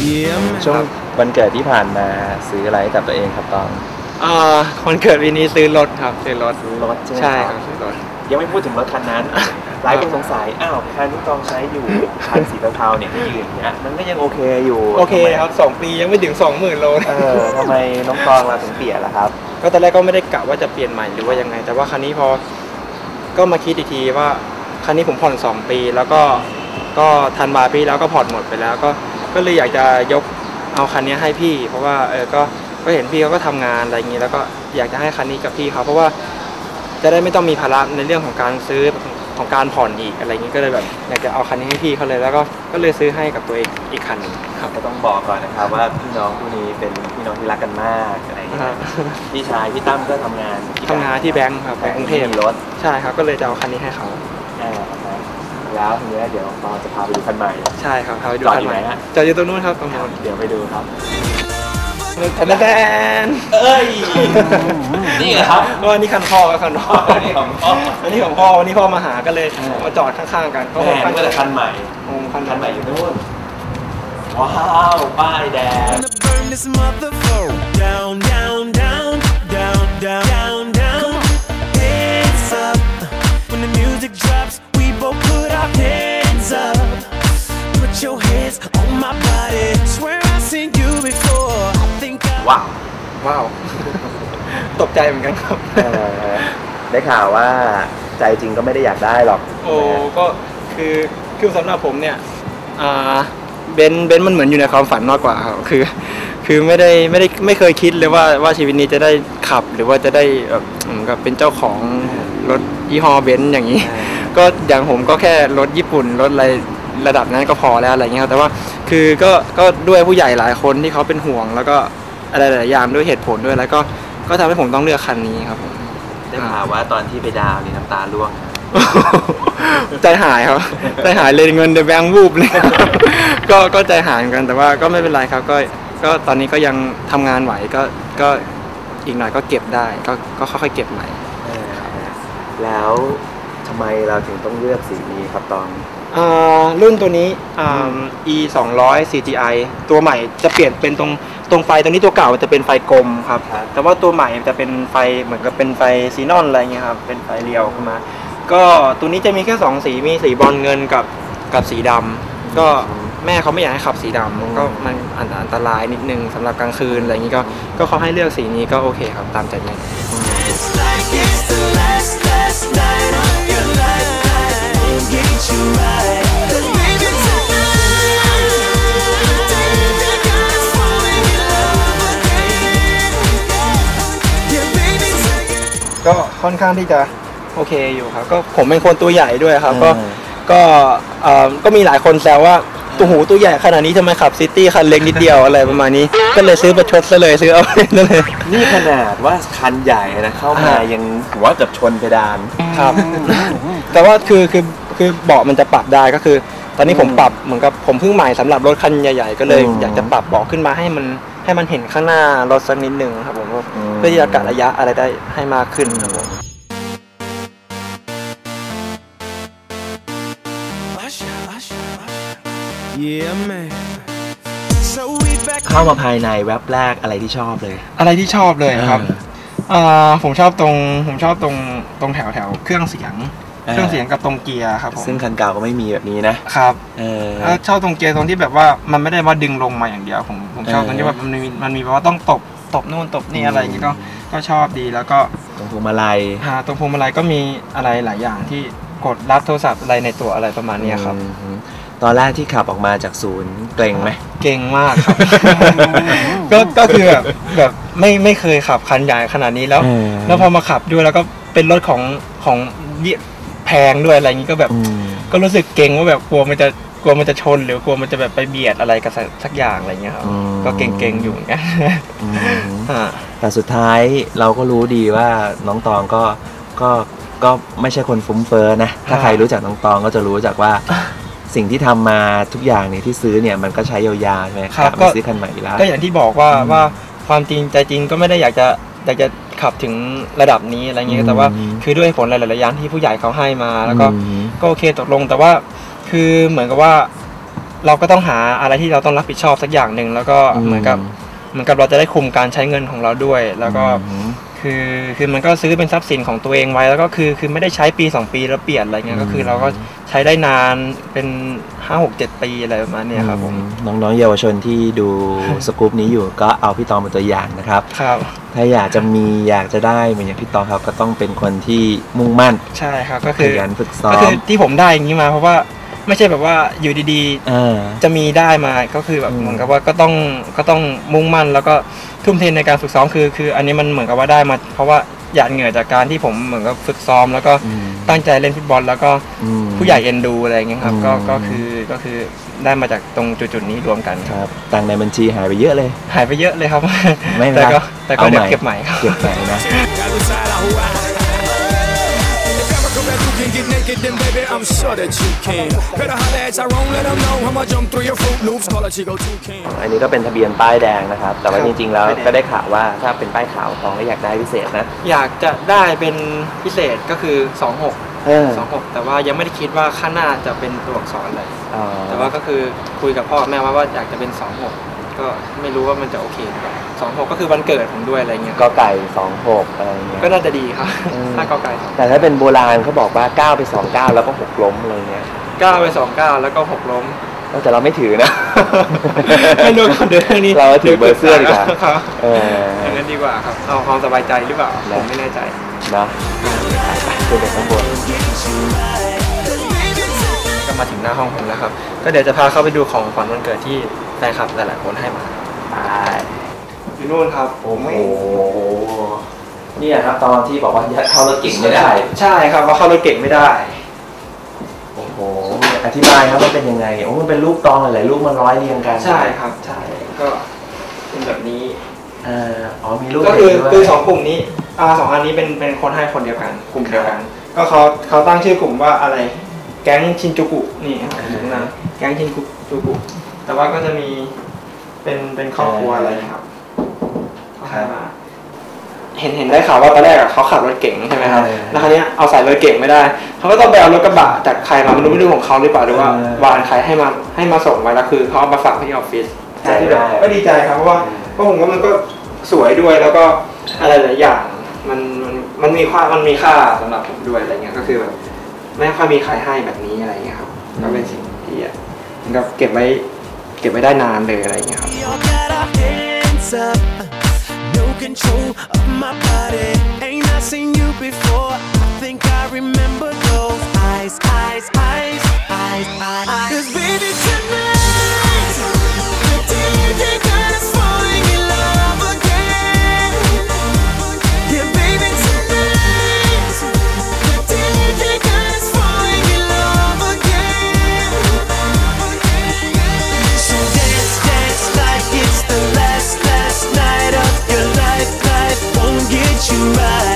ช่วงวันเกิดที่ผ่านมาซื้ออะไรกับตัวเองครับตองวันเกิดปีนี้ซื้อรถครับซื้อรถใช่ครับซื้อรถยังไม่พูดถึงรถคันนั้นหลายคนสงสัยคันที่ตองใช้อยู่คันสีเทาๆเนี่ยที่ยืนเนี่ยมันก็ยังโอเคอยู่โอเคครับ2 ปียังไม่ถึง 20,000 โลทำไมน้องตองเราถึงเปลี่ยนล่ะครับก็ตอนแรกก็ไม่ได้กะว่าจะเปลี่ยนใหม่หรือว่ายังไงแต่ว่าคันนี้พอก็มาคิดอีกทีว่าคันนี้ผมผ่อน2 ปีแล้วก็ธันวาปีแล้วก็ผ่อนหมดไปแล้วก็เลยอยากจะยกเอาคันนี้ให้พี่เพราะว่าก็เห็นพี่เขาก็ทำงานอะไรอย่างนี้แล้วก็อยากจะให้คันนี้กับพี่เขาเพราะว่าจะได้ไม่ต้องมีภาระในเรื่องของการซื้อของการผ่อนอีกอะไรอย่างนี้ก็เลยแบบอยากจะเอาคันนี้ให้พี่เขาเลยแล้วก็เลยซื้อให้กับตัวเองอีกคันนึงครับก็ต้องบอกก่อนนะครับว่าพี่น้องคู่นี้เป็นพี่น้องที่รักกันมากอะไรอย่างเงี้ยพี่ชายพี่ตั้มก็ทำงานที่แบงค์ครับในกรุงเทพมีรถใช่ครับก็เลยจะเอาคันนี้ให้เขาแล้วทีนี้เดี๋ยวเราจะพาไปดูคันใหม่ใช่ครับพาไปดูคันใหม่จอดอยู่ตรงนู้นครับตรงนู้นเดี๋ยวไปดูครับแดนนี่ครับก็นี่คันพ่อกับคันพ่ออันนี้ของพ่อวันนี้พ่อมาหาก็เลยมาจอดข้างๆกันก็คันคันใหม่อยู่นู่นว้าวป้ายแดงว้าวตกใจเหมือนกันครับได้ข่าวว่าใจจริงก็ไม่ได้อยากได้หรอกก็คือสำหรับผมเนี่ยเบนมันเหมือนอยู่ในความฝันมากกว่าครับคือไม่เคยคิดเลยว่าชีวิตนี้จะได้ขับหรือว่าจะได้แบบเป็นเจ้าของรถยี่ห้อเบนซ์อย่างนี้ก็อย่างผมก็แค่รถญี่ปุ่นรถอะไรระดับนั้นก็พอแล้วอะไรเงี้ยครับแต่ว่าคือก็ด้วยผู้ใหญ่หลายคนที่เขาเป็นห่วงแล้วก็อะไรหลายอย่างด้วยเหตุผลด้วยแล้วก็ทำให้ผมต้องเลือกคันนี้ครับผมได้ข่าวว่าตอนที่ไปดาวนี่น้ำตาร่วงใจหายครับใจหายเลยเงินเดแบงค์วูบเลยก็ใจหายเหมือนกันแต่ว่าก็ไม่เป็นไรครับก็ตอนนี้ก็ยังทำงานไหวก็อีกหน่อยก็เก็บได้ก็ค่อยๆเก็บใหม่แล้วทำไมเราถึงต้องเลือกสีนี้ครับตองรุ่นตัวนี้E200 CGI ตัวใหม่จะเปลี่ยนเป็นตรงไฟตรงนี้ตัวเก่าจะเป็นไฟกลมครับแต่ว่าตัวใหม่จะเป็นไฟเหมือนกับเป็นไฟซีนอนอะไรเงี้ยครับเป็นไฟเรียวเข้ามาก็ตัวนี้จะมีแค่2สีมีสีบอลเงินกับสีดำก็แม่เขาไม่อยากให้ขับสีดำก็มันอันตรายนิดนึงสำหรับกลางคืนอะไรอย่างนี้ก็เขาให้เลือกสีนี้ก็โอเคครับตามใจแม่ก็ค่อนข้างที่จะโอเคอยู่ครับก็ผมเป็นคนตัวใหญ่ด้วยครับก็มีหลายคนแซวว่าตัวใหญ่ขนาดนี้ทำไมขับซิตี้คันเล็กนิดเดียวอะไรประมาณนี้ก็เลยซื้อประชดซะเลยซื้อเอานั่นเลยนี่ขนาดว่าคันใหญ่นะเข้ามายังหัวเกือบชนเพดานครับแต่ว่าคือเบาะมันจะปรับได้ก็คือตอนนี้ผมปรับเหมือนกับผมเพิ่งใหม่สำหรับรถคันใหญ่ๆก็เลยอยากจะปรับเบาะขึ้นมาให้มันเห็นข้างหน้ารถสักนิดนึงครับผมเพื่อที่จะกะระยะอะไรได้ให้มากขึ้นครับผมเข้ามาภายในแว็บแรกอะไรที่ชอบเลยครับผมชอบตรงแถวเครื่องเสียงกับตรงเกียร์ครับผมซึ่งคันเก่าก็ไม่มีแบบนี้นะครับชอบตรงเกียร์ตรงที่แบบว่ามันไม่ได้ว่าดึงลงมาอย่างเดียวผมชอบตรงที่แบบมันมีแบบว่าต้องตบนู่นตบนี่อะไรอย่างงี้ก็ชอบดีแล้วก็ตรงพวงมาลัยก็มีอะไรหลายอย่างที่กดรับโทรศัพท์อะไรในตัวอะไรประมาณนี้ครับตอนแรกที่ขับออกมาจากศูนย์เกรงไหมเกรงมากครับก็คือแบบไม่เคยขับคันใหญ่ขนาดนี้แล้วพอมาขับด้วยแล้วก็เป็นรถของแพงด้วยอะไรอย่างนี้ก็แบบก็รู้สึกเกรงว่าแบบกลัวมันจะชนหรือกลัวมันจะแบบไปเบียดอะไรกับสักอย่างอะไรเงี้ยครับก็เกรงอยู่อย่างเงี้ยแต่สุดท้ายเราก็รู้ดีว่าน้องตองก็ไม่ใช่คนฟุ้งเฟ้อนะถ้าใครรู้จักน้องตองก็จะรู้จักว่าสิ่งที่ทำมาทุกอย่างเนี่ยที่ซื้อเนี่ยมันก็ใช้ยาวๆใช่ไหมครับไม่ซื้อคันใหม่แล้วก็อย่างที่บอกว่าความจริงใจจริงก็ไม่ได้อยากจะขับถึงระดับนี้อะไรเงี้ยแต่ว่าคือด้วยผลหลายๆอย่างที่ผู้ใหญ่เขาให้มาแล้วก็โอเคตกลงแต่ว่าคือเหมือนกับว่าเราก็ต้องหาอะไรที่เราต้องรับผิดชอบสักอย่างหนึ่งแล้วก็เหมือนกับเราจะได้คุมการใช้เงินของเราด้วย แล้วก็คือมันก็ซื้อเป็นทรัพย์สินของตัวเองไว้แล้วก็คือไม่ได้ใช้ปี2ปีแล้วเปลี่ยนอะไรเงี้ยก็คือเราก็ใช้ได้นานเป็น5-6-7 ปีอะไรประมาณนี้ครับผมน้องๆเยาวชนที่ดูสกู๊ปนี้อยู่ก็เอาพี่ตองเป็นตัวอย่างนะครับครับถ้าอยากจะได้เหมือนอย่างพี่ตองครับก็ต้องเป็นคนที่มุ่งมั่นใช่ครับก็คือขยันฝึกซ้อมก็คือที่ผมได้อย่างนี้มาเพราะว่าไม่ใช่แบบว่าอยู่ดีๆจะมีได้มาก็คือแบบเหมือนกับว่าก็ต้องมุ่งมั่นแล้วก็ทุ่มเทในการฝึกซ้อมคืออันนี้มันเหมือนกับว่าได้มาเพราะว่าหยาดเหงื่อจากการที่ผมเหมือนกับฝึกซ้อมแล้วก็ตั้งใจเล่นฟุตบอลแล้วก็ผู้ใหญ่เอ็นดูอะไรอย่างเงี้ยครับก็คือได้มาจากตรงจุดนี้รวมกันครับตังในบัญชีหายไปเยอะเลยครับไม่แต่ก็เดี๋ยวเก็บใหม่ครับเก็บใหม่นะ Get naked then baby I'm sure that you can Better holler at Tyrone let them know how much I'm through your fruit loops call a Chico Toucan อันนี้ก็เป็นทะเบียนป้ายแดงนะครับแต่ว่าจริงๆแล้วก็ได้ข่าวว่าถ้าเป็นป้ายขาวตองก็อยากได้พิเศษนะอยากจะได้เป็นพิเศษก็คือ26แต่ว่ายังไม่ได้คิดว่าข้างหน้าจะเป็นตัวอักษรอะไรแต่ว่าก็คือคุยกับพ่อแม่ว่าอยากจะเป็น26ก็ไม่รู้ว่ามันจะโอเคหรือเปล่า26ก็คือวันเกิดผมด้วยอะไรเงี้ยกไก่26อะไรเงี้ยก็น่าจะดีครับถ้ากไก่แต่ถ้าเป็นโบราณเขาบอกว่า9ไป29แล้วก็6ล้มอะไรเงี้ย 9ไป29แล้วก็6ล้มแต่เราไม่ถือนะไม่รู้คนเดินนี้เราถือเบอร์เสื้อดีกว่าอย่างนั้นดีกว่าครับเอาความสบายใจหรือเปล่าผมไม่แน่ใจนะไปเด็กข้างบนก็มาถึงหน้าห้องผมแล้วครับก็เดี๋ยวจะพาเข้าไปดูของขวัญวันเกิดที่แฟนคลับหลายๆคนให้มาอยู่นู่นครับโอ้โหนี่ครับตอนที่บอกว่าเข้ารถเก่งไม่ได้ใช่ครับว่าเข้ารถเก่งไม่ได้โอ้โหอธิบายครับว่าเป็นยังไงโอ้มันเป็นรูปตองหลายๆรูปมันร้อยเรียงกันใช่ครับใช่ก็เป็นแบบนี้มีรูปก็คือ2กลุ่มนี้2อันนี้เป็นคนให้คนเดียวกันกลุ่มเดียวกันก็เขาตั้งชื่อกลุ่มว่าอะไรแก๊งชินจูกุนี่ครับอยู่นะแก๊งชินจูกุแต่ว่าก็จะมีเป็นครอบครัวอะไรครับมาเห็นได้ข่าวว่าตอนแรกเขาขับรถเก๋งใช่ไหมครับแล้วคราวนี้เอาใส่รถเก๋งไม่ได้เขาก็ต้องไปเอารถกระบะจากใครมาไม่รู้ของเขาหรือเปล่าหรือว่าวานใครให้มาส่งไว้แล้วคือเขาเอามาฝากที่ออฟฟิศก็ดีใจครับเพราะว่าผมว่ามันก็สวยด้วยแล้วก็อะไรหลายอย่างมันมีค่าสำหรับผมด้วยอะไรเงี้ยก็คือแบบไม่ค่อยมีใครให้แบบนี้อะไรเงี้ยครับก็เป็นสิ่งที่มันก็เก็บไว้ได้นานเลยอะไรเงี้ยครับNo control of my body. Ain't I seen you before? I think I remember those eyes. Cause baby tonight, the DJ got us falling in love again. Yeah, baby tonight, the DJ got us falling in love again. So dance like it's the last night of your life won't get you right.